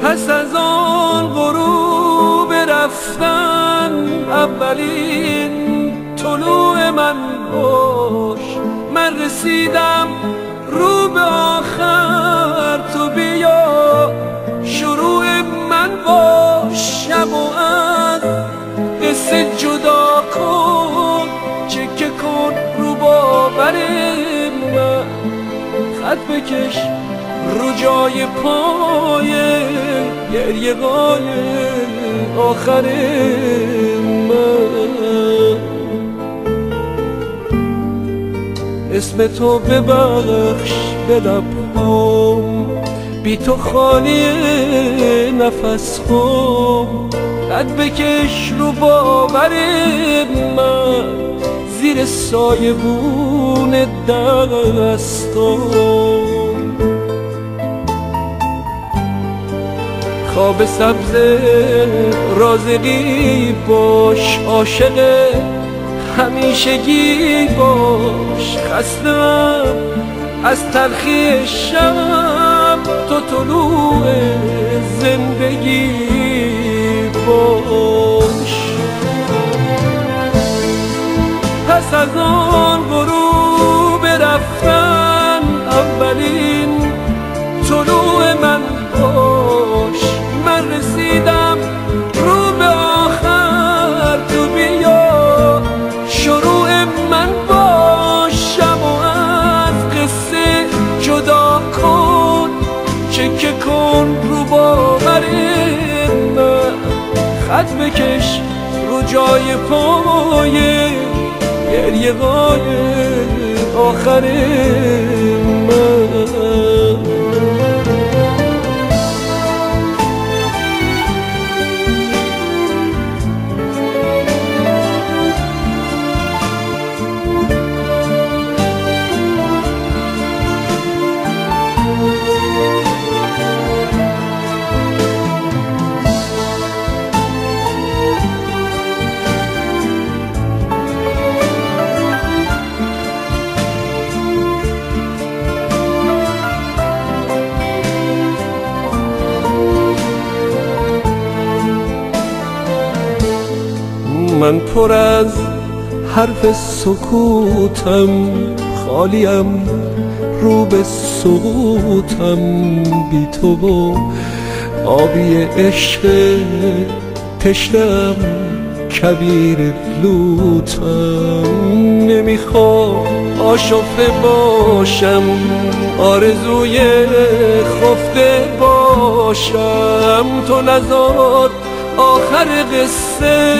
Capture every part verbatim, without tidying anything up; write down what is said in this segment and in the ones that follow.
پس از آن غروب رفتن اولین طلوع من باش. من رسیدم رو به آخر، تو بیا شروع من باش. شب و از قصه جدا کن، چکه کن رو باور من. خط بکش رو جای پای گریه های آخر من. اسم تو ببخش به لبهام، بی تو خالی نفس هام. خط بکش رو باور من، زیر سایه بون دستام. خواب سبز رازقی باش، عاشق همیشگی باش. خستم از تلخی شب، تو طلوع زندگی باش. پس از آن غروب رفتن اولین طلوع من باش. من رسیدم رو به آخر، تو بیا شروع من باش. شب و از قصه جدا کن، چکه کن رو باور من. خط بکش رو جای پای گریه های آخر من. من پر از حرف سکوتم، خالیم رو به سقوطم. بی تو و آبی عشق تشنم، کبیر لوتم. نمیخوام آشفته باشم، آرزوی خفته باشم. تو نزار آخر قصه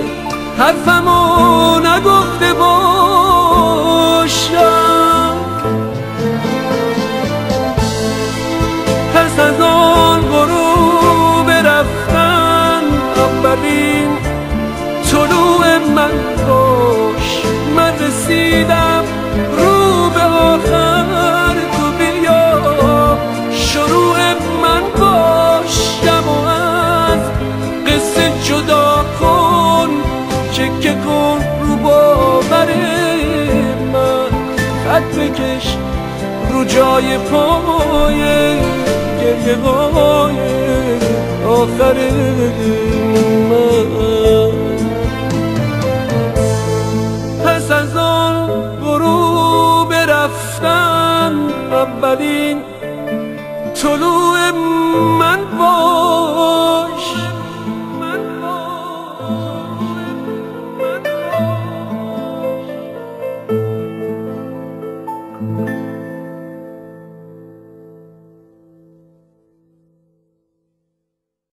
حرفمو نگفته باشم. پس از آن غروب رفتن اولین طلوع من باش. من رسیدم رو به آخر، تو بیا شروع من باش. شب و از قصه جدا کن، چکه کن رو باور من. خط بکش رو جای پای گریه های آخر من. پس از آن غروب رفتن اولین طلوع من باش.